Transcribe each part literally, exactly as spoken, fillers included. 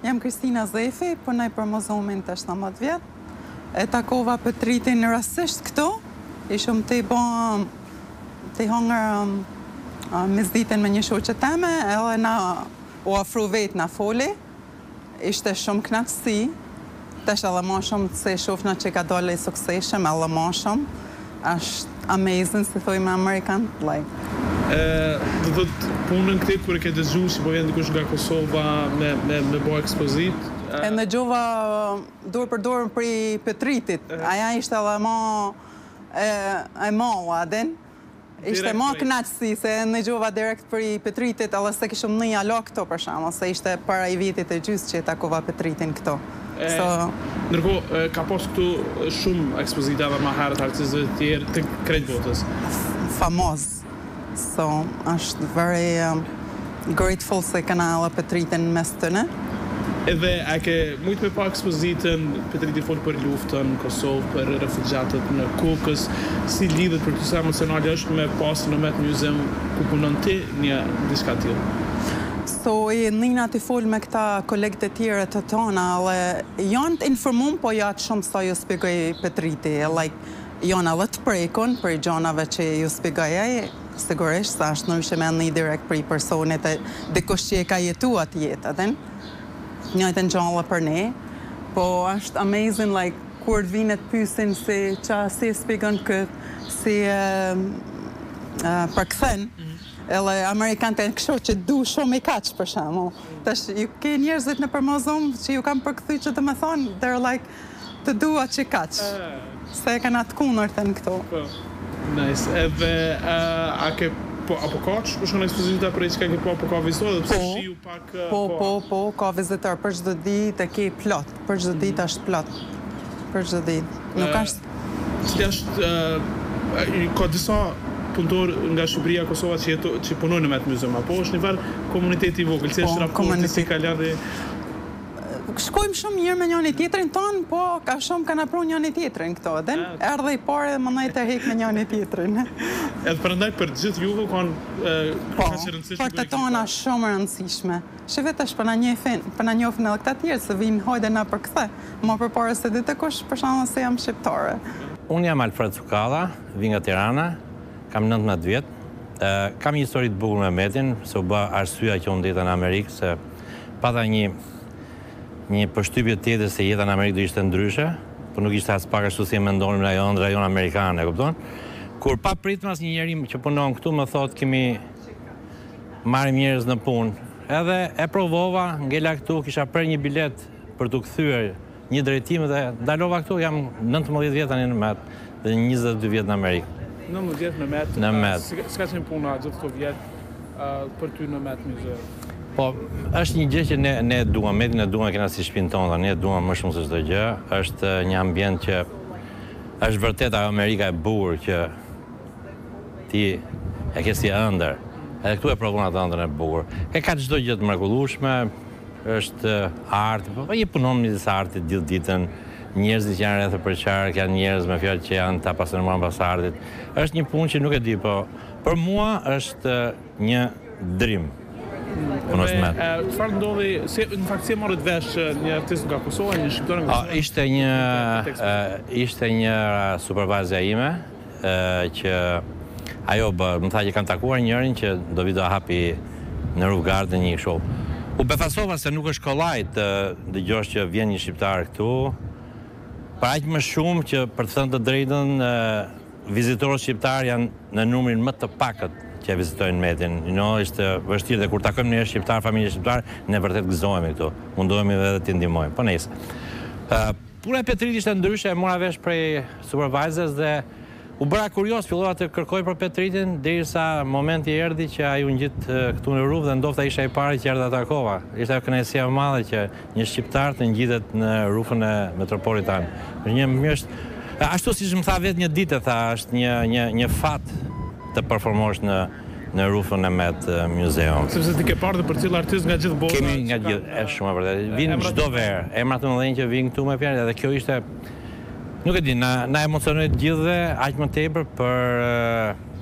Jam Kristina Zefi, punoj për muzeumin të shtatëmbëdhjetë vjet. E takova Petritin rastësisht këtu. Ishëm të i bo të i hongër mizditën me një shoqe teme, edhe na u afru vetë na foli. Ishte shumë knaqësi. Tesh edhe ma shumë se shofna që ka dole i sukseshëm, edhe ma shumë. Ashtë amazing, si thoi me Amerikan, like. Dhe dhe punën këtë kërë ke dëgju si po vjen dikush nga Kosova me, me, me bo ekspozit? E në gjova dorë për dorë për i Petritit. Aja ishte edhe ma e, e malla, adin. Ishte ma knaqësi se në gjova direkt për i Petritit, edhe se kishëm një alo këto për shama, se ishte para i vitit e gjysë që i takova Petritin këto. So, Nërko, ka pos këtu shumë ekspozita dhe ma herët artistëve të tjerë të krejt botës? Famoz. So, është very um, grateful se kana edhe Petritin mes tëne. Edhe, a ke mujtë me pa ekspozitën, Petriti folë për luftën në Kosovë, për refugjatët në Kokës, si lidhet për të sa emocionale është me pasë në Met Museum ku punon ti një diçka tillë? So, i nina të folë me këta kolegët e tjere të tona, ale janë të informum, po jatë shumë sa ju spjegoj Petriti. Like, janë edhe të prekun për i gjonave që ju spjegoj e, sigurisht, sa është në ushe me një direkt për i personit e dikush që e ka jetu atë jetë, adin. Njëjtë në gjallë për ne, po është amazing, like, kur vinet pysin si qa si spjegon këtë, si uh, uh, për këthen, edhe Amerikanë të në kësho që du shumë i kaqë, për shemë. Tash, ju ke njerëzit në përmozum që ju kam përkëthy që të me thonë, they're like, të dua që kaqë. Se e kanë atë kunër të në këto. Nice. Edhe, a ke, po, apo ka që për shumë ekspozita për e që ka ke po, apo ka vizitor, dhe pëse shiu pak... Po, po, po, ka vizitor, për çdo ditë e ke plot, për çdo ditë është plot. Për çdo ditë. Nuk është... Cili është, ka disa punëtor nga Shqipëria, Kosova që, jetu, që punojnë në Met Museum, apo është një farë komuniteti i vogël, si është raporti, si ka lërë... Shkojmë shumë mirë me njëni tjetrin tonë, po ka shumë kanë apru njëni tjetrin këto, dhe erdhe i pare dhe më nëjtë e hek me njëni tjetrin. Edhe përndaj për gjithë juve kanë po, për të tona shumë rëndësishme. Shë vetë është për në njëfin, për në njofin edhe këta tjerë, se vinë hojde na për këthe, ma për pare se ditë kush për shumë se jam shqiptare. Unë jam Alfred Cukalla, vi nga Tirana, kam nëntëmbëdhjetë vjetë, kam një histori të bukur me Metin, se u bë arsyeja që unë deta në Amerikë, se pata një një përshtypje tjetër se jeta në Amerikë do ishte ndryshe, por nuk ishte as pak ashtu si e mendonim në rajon, rajon amerikan, e kupton? Kur pa pritmas një njeri që punon këtu më thotë kemi marrim njerëz në punë, edhe e provova, ngela këtu, kisha prerë një bilet për të kthyer një drejtim dhe dalova këtu, jam nëntëmbëdhjetë vjet tani në Met dhe njëzet e dy vjet në Amerikë. nëntëmbëdhjetë vjet në Met. Në Met. S'ka qenë puna gjithë këto vjet për ty në Met Museum? Po, është një gjë që ne, ne duam, Metin e duam, kena si shpinë tonë, ne duam më shumë se çdo gjë, është një ambient që është vërtet ajo Amerika e bukur që ti e ke si ëndër, edhe këtu e provon atë ëndrën e bukur. E ka çdo gjë të mrekullueshme, është art, po i punon me disa arti gjithë ditën, njerëzit që janë rreth për qark, janë njerëz me fjalë që janë të apasionuar pas artit. Është një punë që nuk e di, po për mua është një dream. Çfarë ndodhi, në fakt si e morët vesh një artist nga Kosova, një shqiptar nga Kosova? Ishte një ishte një supervizja ime që ajo më tha që kanë takuar njërin që do vi do hapi në Roof Garden një show. U befasova se nuk është kollaj të dëgjosh që vjen një shqiptar këtu, për aq më shumë që për të thënë të drejtën vizitorët shqiptar janë në numrin më të pakët që e vizitojnë Metin. You know, ishte vështirë dhe kur takojmë një shqiptar, familje shqiptar, ne vërtet gëzohemi këtu. Mundohemi edhe t'i ndihmojmë. Po nejse. Uh, puna e Petrit ishte ndryshe, e mora vesh prej supervisors dhe u bëra kurios, fillova të kërkoj për Petritin, derisa momenti erdhi që ai u ngjit uh, këtu në rrugë dhe ndofta isha i pari që erdha takova. Ishte ajo kënaqësia e madhe që një shqiptar të ngjitet në rrufën e Metropolitan. Është një është ashtu siç më tha vetë një ditë, tha, është një një një fat të performosh në në rrufën e Met Museum. Sepse ti ke parë për cilë artist nga gjithë bota. Kemi nga gjithë, është shumë e vërtetë. Vinë çdo verë, emra të mëdhenj që vinë këtu me fjalë, edhe kjo ishte, nuk e di, na na emocionoi të gjithëve aq më tepër për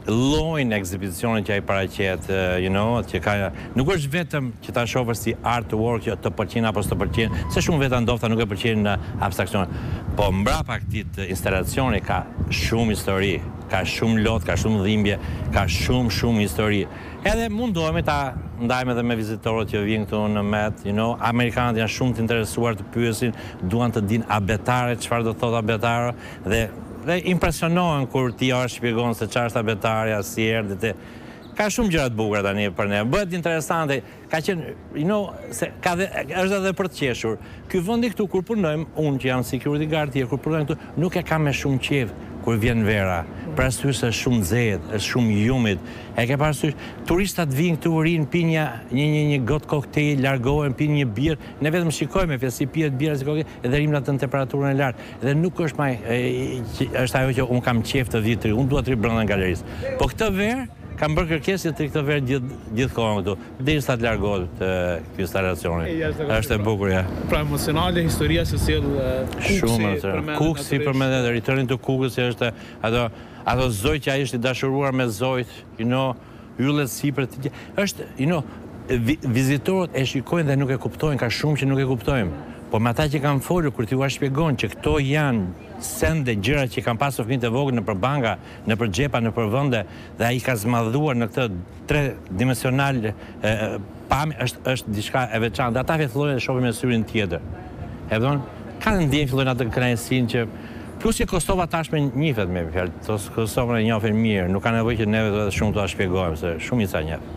llojin e ekzibicionit që ai paraqet, you know, që ka nuk është vetëm që ta shohësh si artwork që të pëlqen apo s'të pëlqen, se shumë veta ndofta nuk e pëlqejnë në abstraksion. Po mbrapa këtij instalacioni ka shumë histori, ka shumë lot, ka shumë dhimbje, ka shumë shumë histori. Edhe mundohemi ta ndajmë edhe me vizitorët që vijnë këtu në Met, you know, amerikanët janë shumë të interesuar të pyesin, duan të dinë abetare, çfarë do thotë abetare dhe dhe impresionohen kur ti ja shpjegon se çfarë është abetarja, si erdhi te. Ka shumë gjëra të bukura tani për ne. Bëhet interesante. Ka qenë, you know, se ka dhe, është edhe për të qeshur. Ky vendi këtu kur punojmë, unë që jam security guard, tjerë kur punojmë këtu, nuk e kam me shumë qejf kur vjen vera. Për arsye se është shumë nxehtë, është shumë humid. E ke parasysh, turistat vinë këtu rinë, pinë një një një, një got koktejl, largohen, pinë një birë, ne vetëm shikojmë se si pihet bira si koktejl dhe rrim në temperaturën e lartë. Dhe nuk është më është ajo që un kam qejf të vi tri, un dua të ri brenda galerisë. Po këtë verë kam bërë kërkesë të këtë verë gjithë gjithkohën këtu, derisa të largohet ky instalacioni. Është e bukur ja. Pra emocionale, historia se sjell shumë Kuksi përmendet, Return to Kukës është ato ato zoj që ai është i dashuruar me zojt, you know, yllet sipër të është, you know, vizitorët e shikojnë dhe nuk e kuptojnë, ka shumë që nuk e kuptojnë. Po me ata që kanë folur, kur t'ju shpjegon që këto janë sende, gjëra që kanë pasur fëmijët e vogël nëpër banka, nëpër xhepa, nëpër vende, dhe ai ka zmadhuar në këtë tredimensional pamje, është është diçka e veçantë. Ata fillojnë të shohin me syrin tjetër. E vëdon, kanë ndjenjë fillojnë atë kënaqësinë që plus që Kosova tashmë njihet me fjalë, Kosova e njohin mirë, nuk ka nevojë që neve të shumë t'ua shpjegojmë se shumë i sa njeh.